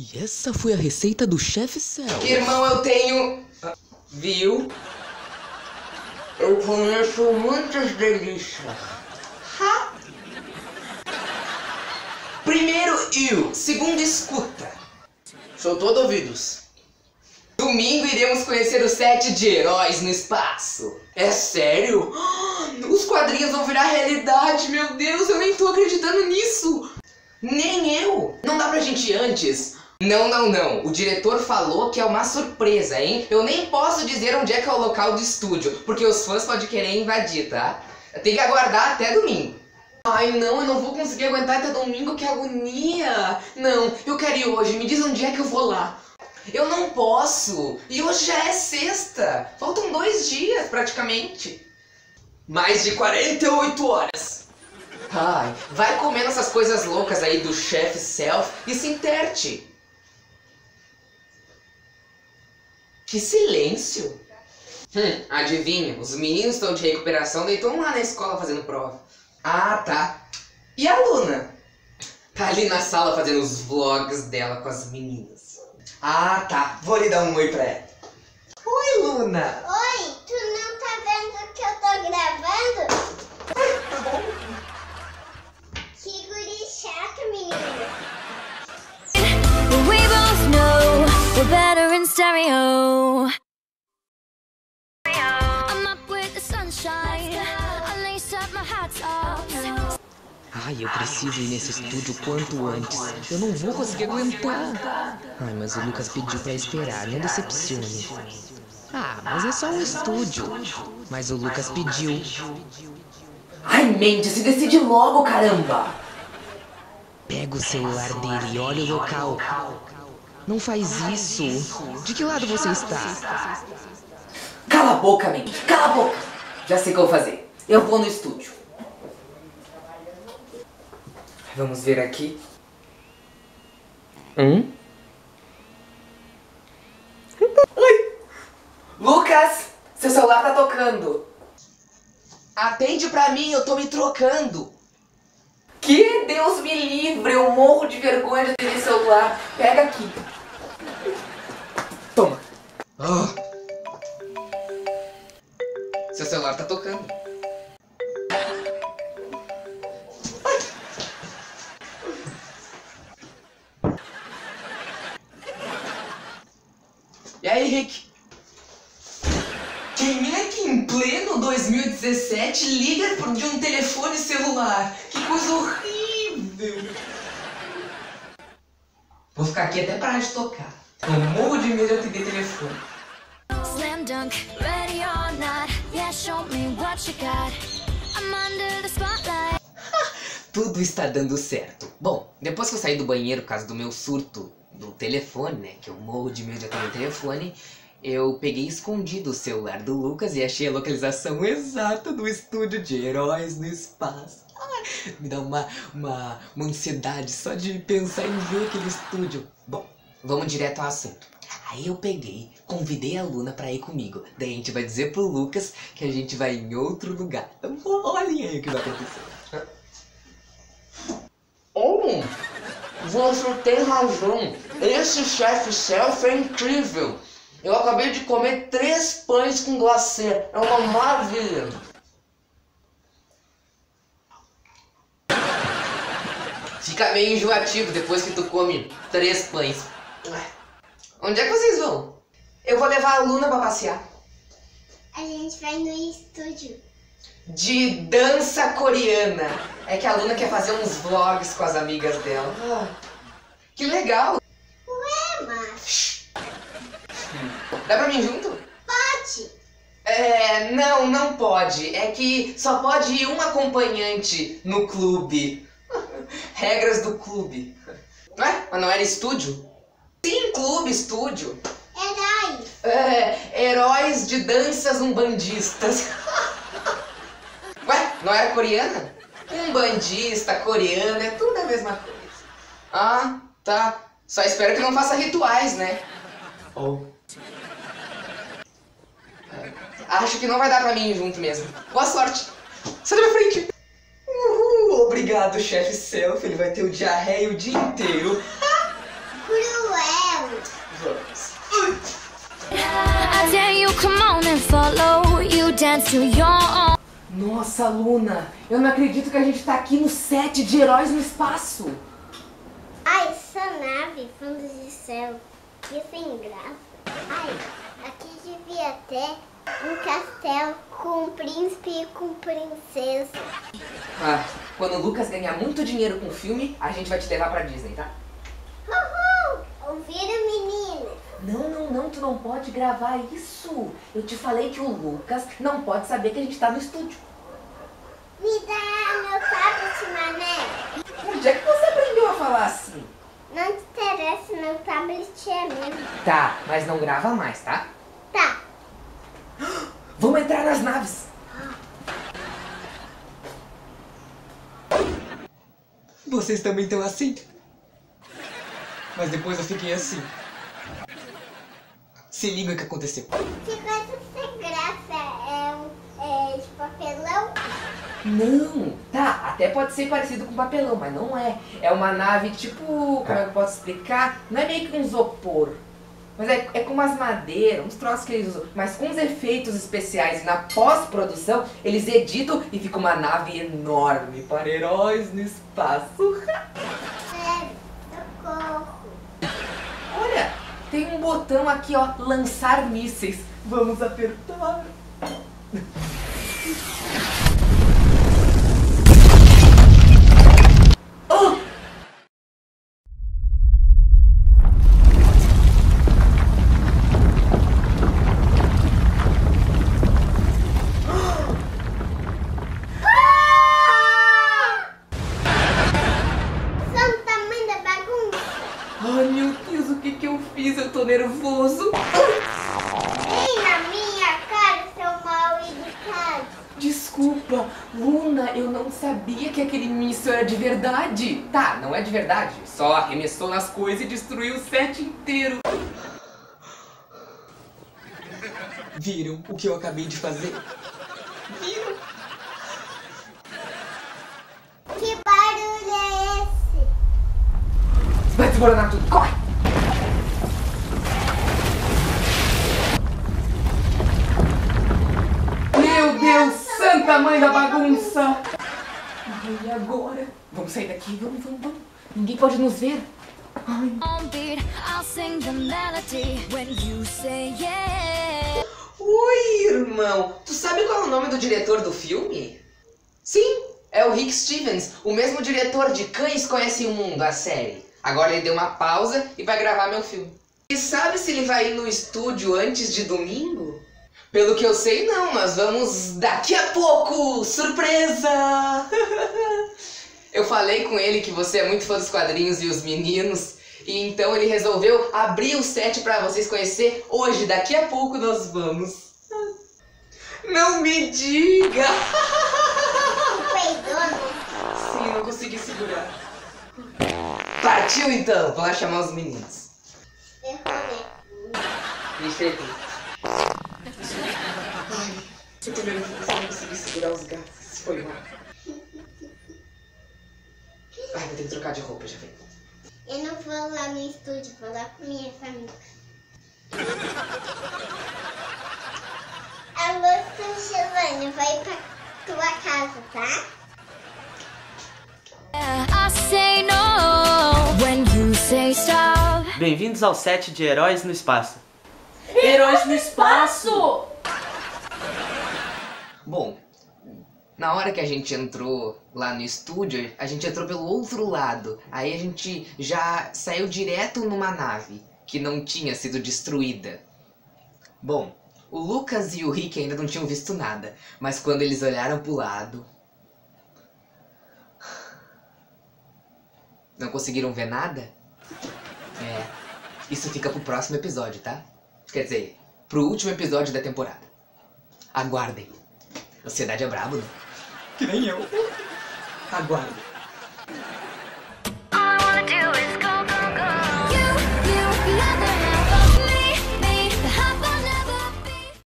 E essa foi a receita do chefe Self. Irmão, eu tenho... Viu? Eu conheço muitas delícias. Ha! Primeiro, eu. Segundo, escuta. Sou todo ouvidos. Domingo iremos conhecer o set de Heróis no Espaço. É sério? Os quadrinhos vão virar realidade, meu Deus, eu nem tô acreditando nisso. Nem eu. Não dá pra gente ir antes? Não. O diretor falou que é uma surpresa, hein? Eu nem posso dizer onde é que é o local do estúdio, porque os fãs podem querer invadir, tá? Tem que aguardar até domingo. Ai não, eu não vou conseguir aguentar até domingo, que agonia. Não, eu quero ir hoje, me diz onde é que eu vou lá. Eu não posso, e hoje já é sexta. Faltam 2 dias, praticamente. Mais de 48 horas. Ai, vai comendo essas coisas loucas aí do chefe Self e se interte. Que silêncio. Adivinha, os meninos estão de recuperação, daí estão lá na escola fazendo prova. Ah, tá. E a Luna? Tá ali na sala fazendo os vlogs dela com as meninas. Ah, tá. Vou lhe dar um oi pra ela. Oi, Luna. Oi, tu não tá vendo que eu tô gravando? Tá bom. Que guri chato, menino. We both know we're better in stereo. I'm up with the sunshine. I lace up my hats off. Ai, eu preciso ir nesse estúdio quanto antes. Eu não vou conseguir aguentar. Ai, mas o Lucas pediu pra esperar, não decepcione. Ah, mas é só um estúdio. Mas o Lucas pediu. Ai, Mendes, se decide logo, caramba. Pega o celular dele e olha o local. Não faz isso. De que lado você está? Cala a boca, Mendes. Cala a boca. Já sei o que eu vou fazer. Eu vou no estúdio. Vamos ver aqui. Oi! Lucas! Seu celular tá tocando. Atende pra mim, eu tô me trocando. Que Deus me livre, eu morro de vergonha de ter esse celular. Pega aqui. Toma. Seu celular tá tocando. E aí, Rick? Quem é que em pleno 2017 liga de um telefone celular? Que coisa horrível! Vou ficar aqui até parar de tocar. Eu morro de medo de atender telefone. Slam dunk, ready or not. Yeah, show me what you got. I'm under the spotlight. Tudo está dando certo. Bom, depois que eu saí do banheiro por causa do meu surto do telefone, né? Que eu morro de medo de atender o telefone. Eu peguei escondido o celular do Lucas e achei a localização exata do estúdio de Heróis no Espaço. Me dá uma ansiedade só de pensar em ver aquele estúdio. Bom, vamos direto ao assunto. Aí eu peguei, convidei a Luna pra ir comigo. Daí a gente vai dizer pro Lucas que a gente vai em outro lugar. Então olhem aí o que vai acontecer. Você tem razão. Esse chefe Self é incrível. Eu acabei de comer 3 pães com glacê. É uma maravilha. Fica meio enjoativo depois que tu come 3 pães. Onde é que vocês vão? Eu vou levar a Luna pra passear. A gente vai no estúdio. De dança coreana. É que a Luna quer fazer uns vlogs com as amigas dela. Que legal. Ué, mas... Dá pra mim junto? Pode. Não pode. É que só pode ir um acompanhante no clube. Regras do clube. Ué? Mas não era estúdio? Sim, clube, estúdio. Heróis. Heróis de danças umbandistas. Ué, não era coreana? Umbandista, coreana, é tudo a mesma coisa. Ah, tá. Só espero que não faça rituais, né? Acho que não vai dar pra mim ir junto mesmo. Boa sorte. Sai da minha frente. Obrigado, chefe Self. Ele vai ter o diarreia o dia inteiro. Pro cruel. Vamos. I dare you, come on and follow. You dance to your own. Nossa, Luna, eu não acredito que a gente tá aqui no set de Heróis no Espaço. Ai, essa nave, fundos de céu. Que sem graça. Ai, aqui devia ter um castelo com um príncipe e com princesa. Ah, quando o Lucas ganhar muito dinheiro com o filme, a gente vai te levar pra Disney, tá? Uhul! Ouviram, menina? Não, tu não pode gravar isso. Eu te falei que o Lucas não pode saber que a gente tá no estúdio. Me dá meu tablet, mané. Onde é que você aprendeu a falar assim? Não te interessa, meu tablet é meu. Tá, mas não grava mais, tá? Tá. Vamos entrar nas naves. Vocês também estão assim? Mas depois eu fiquei assim. Se liga o que aconteceu. Que coisa sem graça. É de papelão? Não, tá, até pode ser parecido com papelão, mas não é. É uma nave tipo, como é que eu posso explicar? Não é meio que um isopor. Mas é com umas madeiras, uns troços que eles usam. Mas com os efeitos especiais e na pós-produção, eles editam e fica uma nave enorme para heróis no espaço. Sério, socorro. Olha, tem um botão aqui, ó, lançar mísseis. Vamos apertar. Oh! Santa mãe da bagunça. Ai, meu Deus, o que eu fiz? Eu tô nervoso. Vem na minha cara, seu mal educado. Desculpa, Luna, eu não sabia que aquele míssil era de verdade. Tá, não é de verdade, só arremessou nas coisas e destruiu o set inteiro. Viram o que eu acabei de fazer? Viram? Que barulho é esse? Vai desmoronar tudo, corre! Meu Deus, santa mãe da bagunça! Ai, e agora? Vamos sair daqui, vamos. Ninguém pode nos ver. Ai. On beat, I'll sing the melody when you say yeah. Oi, irmão. Tu sabe qual é o nome do diretor do filme? Sim, é o Rick Stevens, o mesmo diretor de Cães Conhecem o Mundo, a série. Agora ele deu uma pausa e vai gravar meu filme. E sabe se ele vai ir no estúdio antes de domingo? Pelo que eu sei, não. Nós vamos daqui a pouco. Surpresa! Eu falei com ele que você é muito fã dos quadrinhos e os meninos. E então ele resolveu abrir o set pra vocês conhecer hoje. Daqui a pouco nós vamos. Não me diga! Peidou, né? Sim, não consegui segurar. Partiu então, vou lá chamar os meninos. Errou, né? Deixa ele. Ai, primeiro que eu não consegui segurar os gatos. Foi mal. Ai, vou ter que trocar de roupa, já vem. Eu não vou lá no estúdio, vou lá com minha família. Alô, Giovanni, vai pra tua casa, tá? I say no when you say stop. Bem-vindos ao set de Heróis no Espaço. Heróis no espaço! Bom, na hora que a gente entrou lá no estúdio, a gente entrou pelo outro lado. Aí a gente já saiu direto numa nave que não tinha sido destruída. Bom, o Lucas e o Rick ainda não tinham visto nada, mas quando eles olharam pro lado, não conseguiram ver nada? É, isso fica pro próximo episódio, tá? Quer dizer, pro último episódio da temporada. Aguardem. Ansiedade é brabo, né? Que nem eu. Aguardem. All I wanna do is